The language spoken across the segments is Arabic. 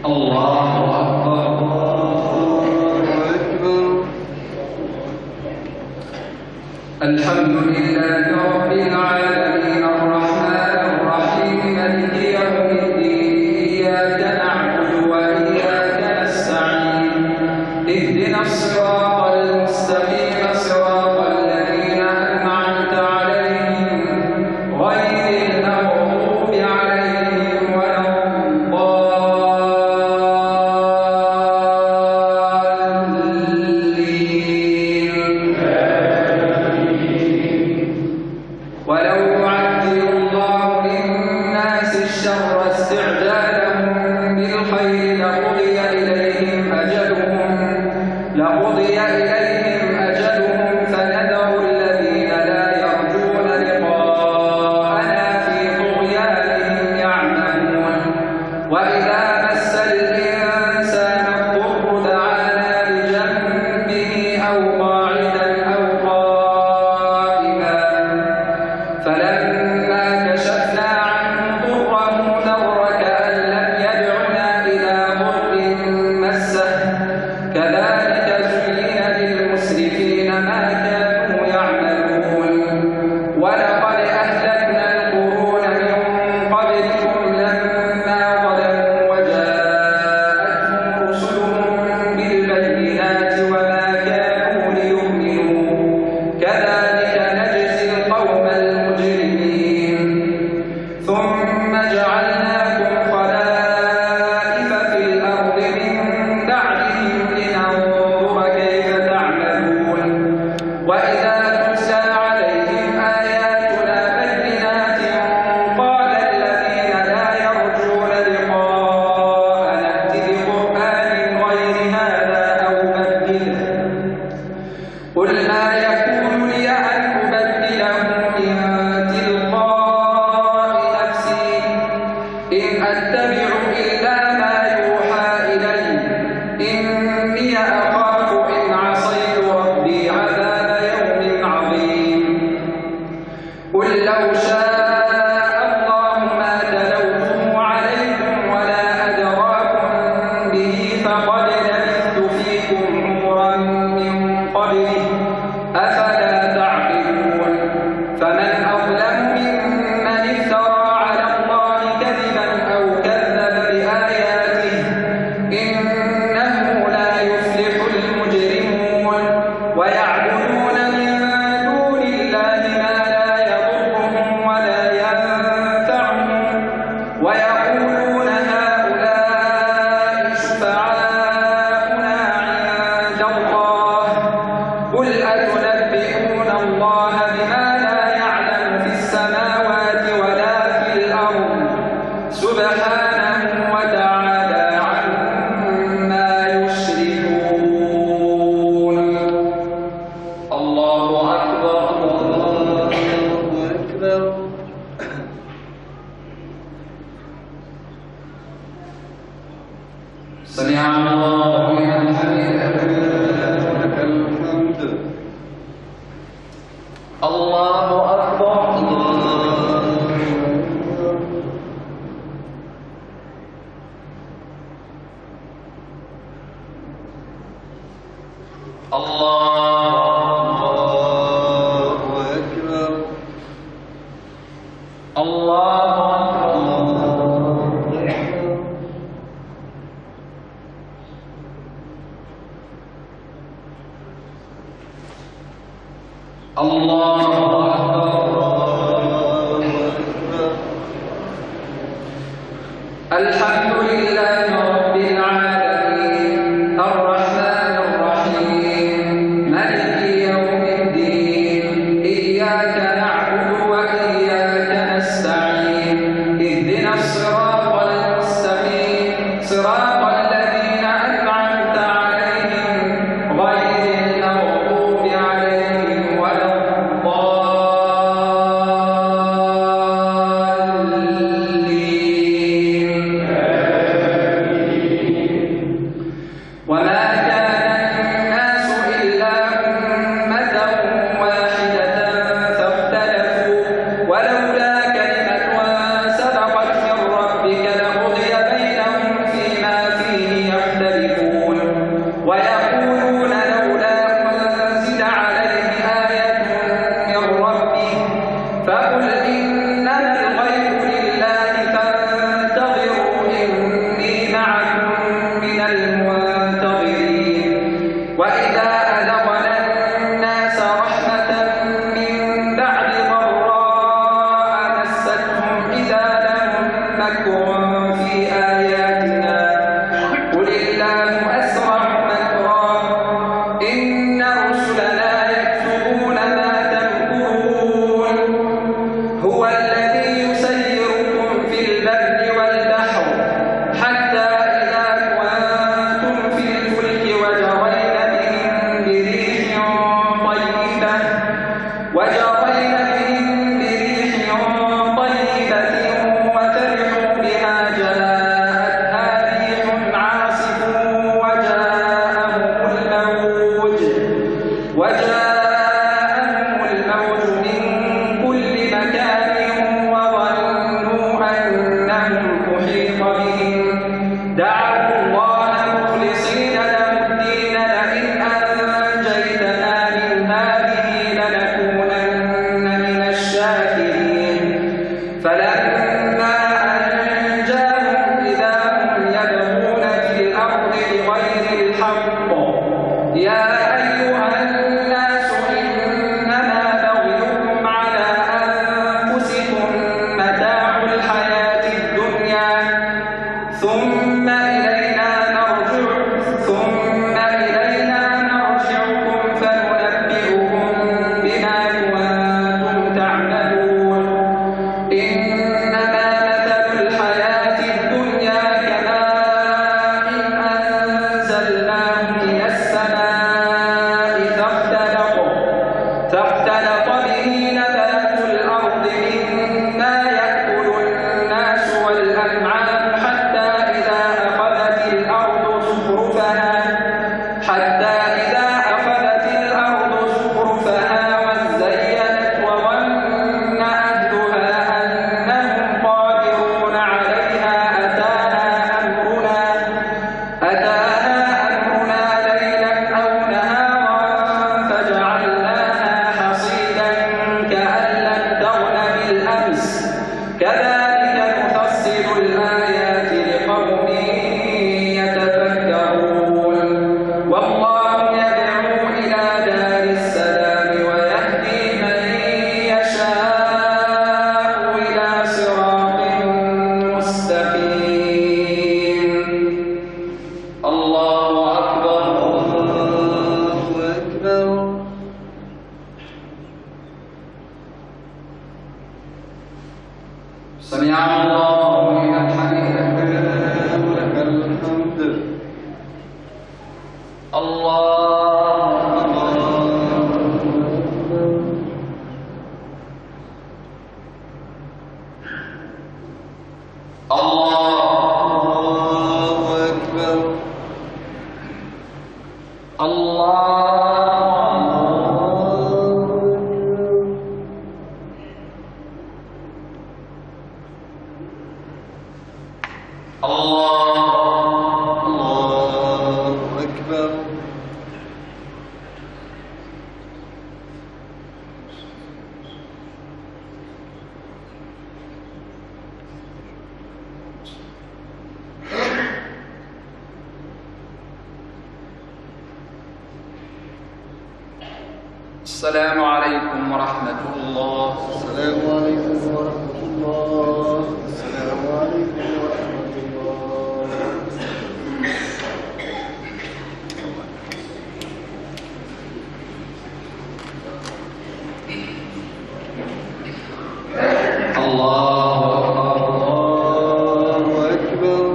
غير المغضوب عليهم ولا الضالين السلام عليكم ورحمة الله. السلام عليكم ورحمة الله. السلام عليكم ورحمة الله. الله أكبر.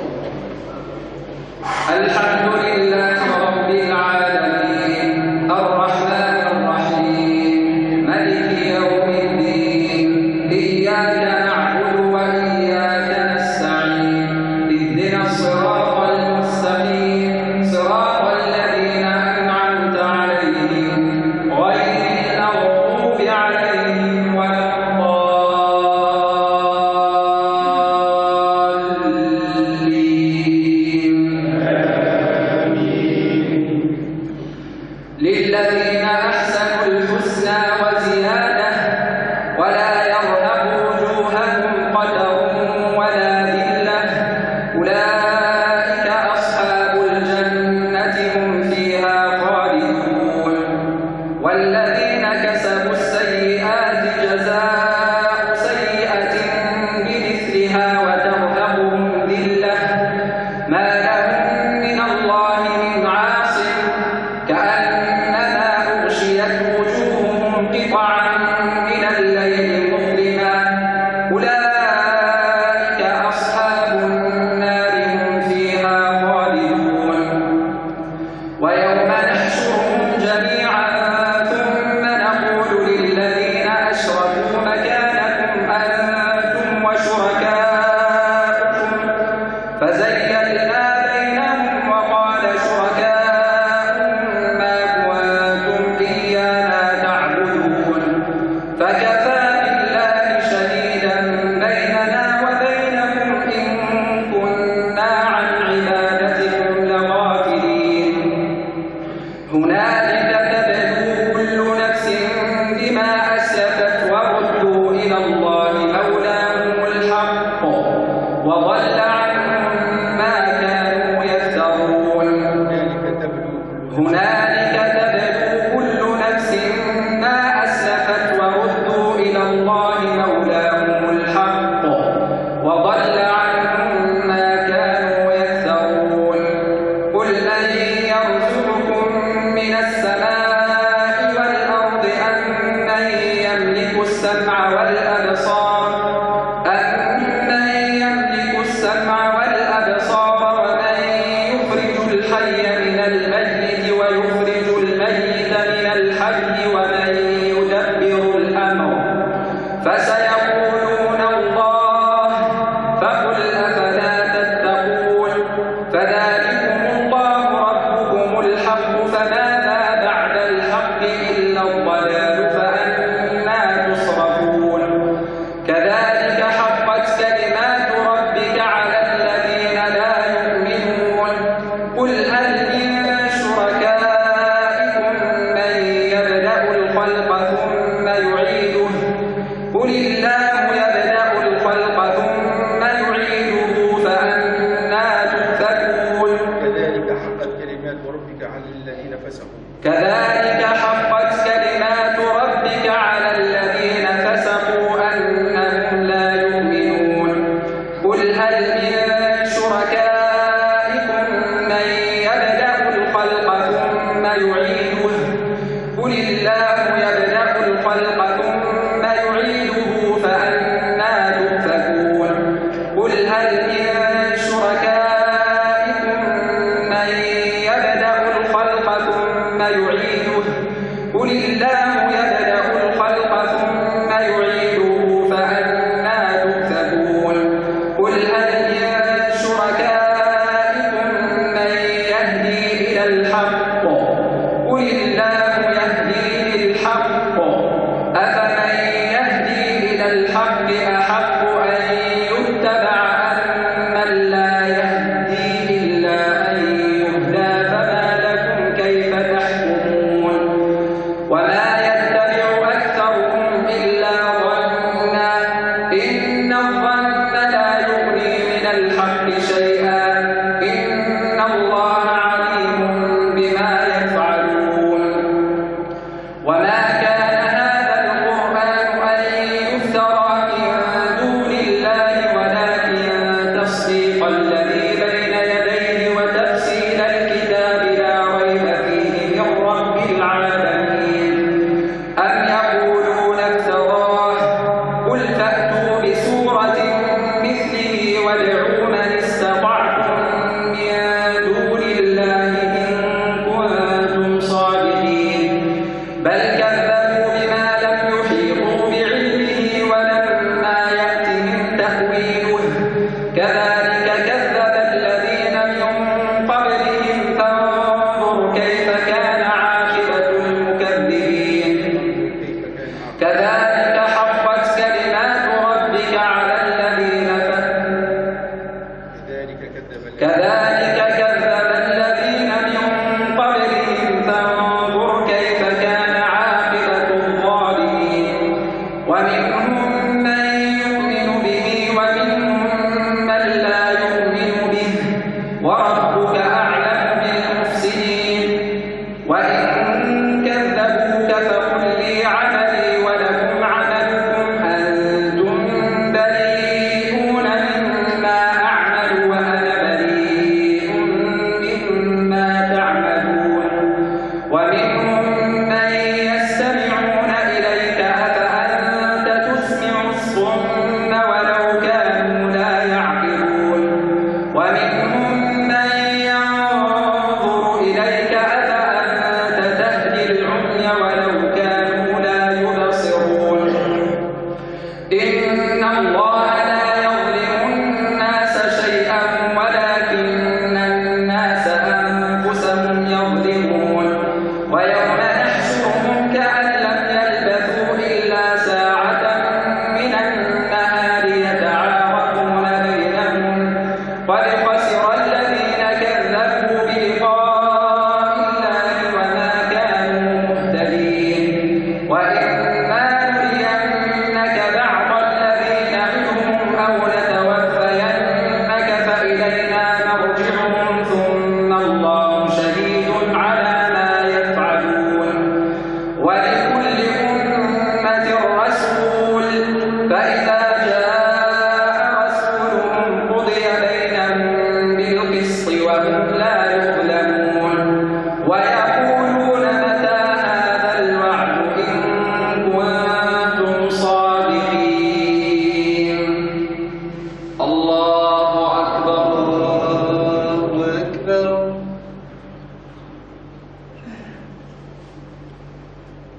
الحمد لله رب العالمين الرحمن الرحيم مالك يوم الدين إياك نعبد وإياك نستعين اهدنا الصراط المستقيم صراط الذين أنعمت عليهم غير المغضوب عليهم ولا للذين أحسنوا الحسنى وزيادة ولا يرهق وجوههم قتر ولا ذلة أولئك أصحاب الجنة هم فيها خالدون والذين كسبوا السيئات جزاء سيئة بمثلها وترهقهم ذلة ما لهم من الله من عاصم كأنما أغشيت وجوههم قطعا من الليل مظلما أولئك أصحاب النار هم فيها خالدون ويوم نحشرهم جميعا ثم نقول للذين أشركوا مكانكم أنتم وشركاؤكم فزيّلنا بينهم وقال شركاؤهم ما كنتم إيانا تعبدون فكفى بالله شهيدا بيننا وبينكم إن كنا عن عبادتكم لغافلين هنالك تبلو كل نفس بما أسلفت وردوا إلى الله مولاهم الحق وضل عنهم ما كانوا يفترون هنالك تبلو كل نفس ما أسلفت وردوا إلى الله مولاهم الحق وضل عنهم ما كانوا يفترون قل من يرزقكم من السماء والأرض أمن يملك السمع والأبصار ومن يخرج الحي من الميت ويخرج الميت من الحي ومن يدبر الأمر فسيقولون الله فقل أفلا تتقون فذلكم الله ربكم الحق فماذا بعد الحق إلا الضلال فأنى تصرفون كذلك حقت كلمات ربك على الذين لا يؤمنون قل هل من شركائكم من يبدأ الخلق ثم يعيده قل الله يبدأ الخلق ثم يعيده فأنى تؤفكون كذلك حقت كلمات ربك على الذين فسقوا كذلك حقت كلمات ربك على الذين فسقوا أنهم لا يؤمنون قل هل من شركائكم من يبدأ الخلق ثم يعيده قل الله يبدأ الخلق ثم يعيده فأنى تؤفكون قل هل من شركائكم من يبدأ الخلق ثم يعيده قل الله يبدأ الخلق ثم يعيده فأنى تؤفكون قل هل من شركائكم من يهدي إلى الحق قل الله يهدي للحق أفمن يهدي إلى الحق أحق أن يتبع أمن لا يهدي إلا أن يهدى فما لكم كيف تحكمون وما يتبع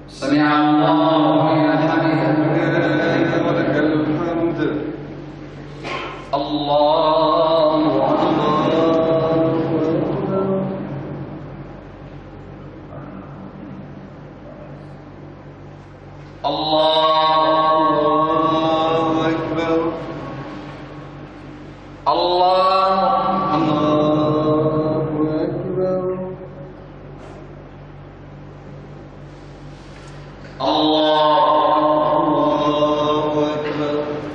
سمع الله لمن حمده ولك الحمد. الله الله أكبر. الله الله أكبر. الله أكبر.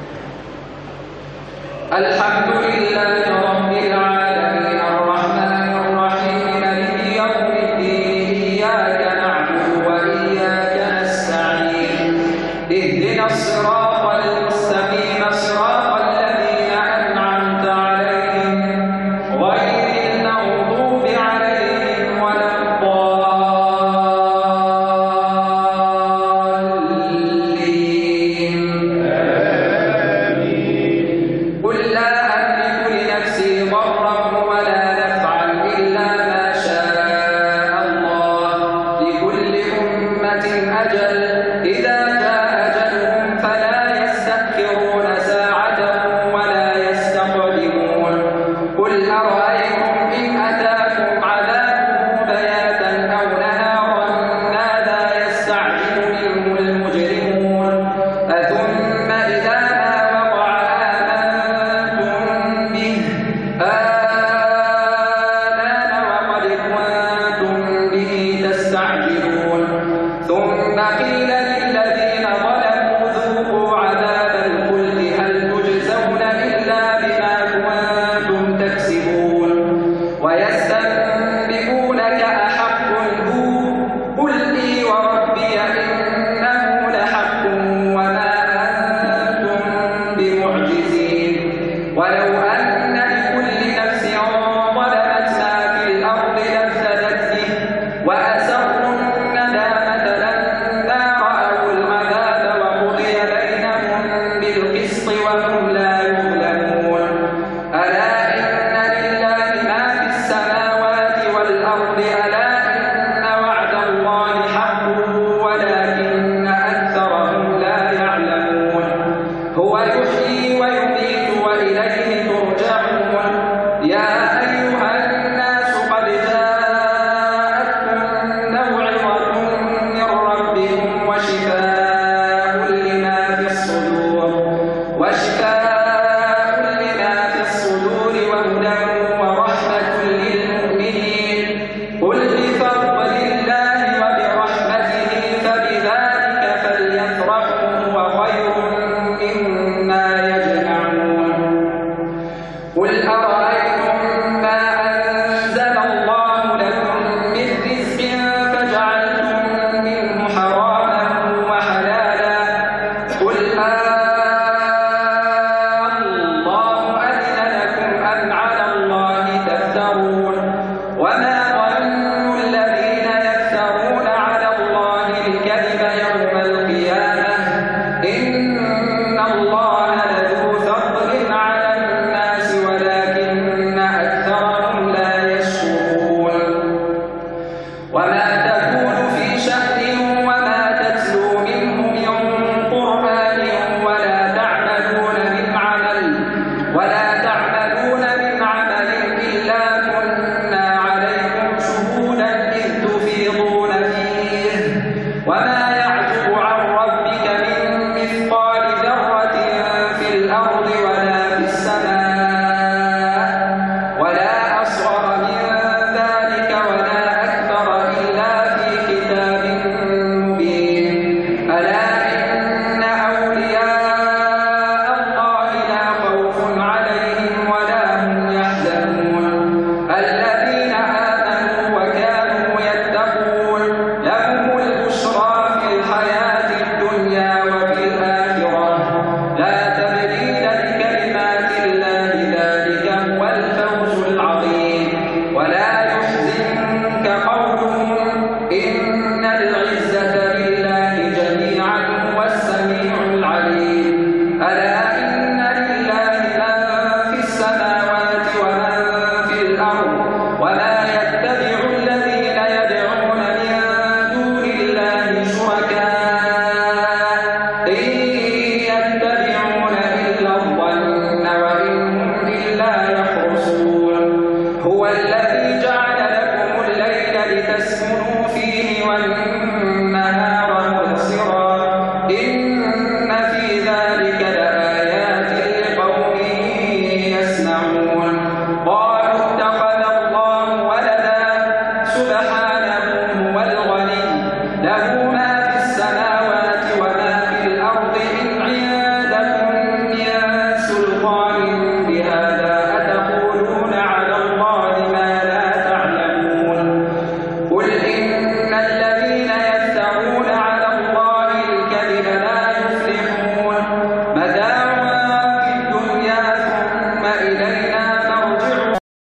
الحمد لله رب العالمين الرحمن الرحيم مالك يوم الدين إياك نعبد وإياك نستعين اهدنا الصراط المستقيم صراط الذين أنعمت عليهم غير المغضوب عليهم ولا الضالين. قل لا أملك لنفسي ضرا ولا نفعا إلا ما شاء الله لكل أمة أجل إذا جاء أجلهم فلا يستأخرون ساعة ولا يستقدمون. قل أرأيتم إن أتاكم عذابه بياتا أو نهارا ماذا يستعجل منه المجرمون أثم إذا ما وقع آمنتم به آلان وقد كنتم به تستعجلون ثم قيل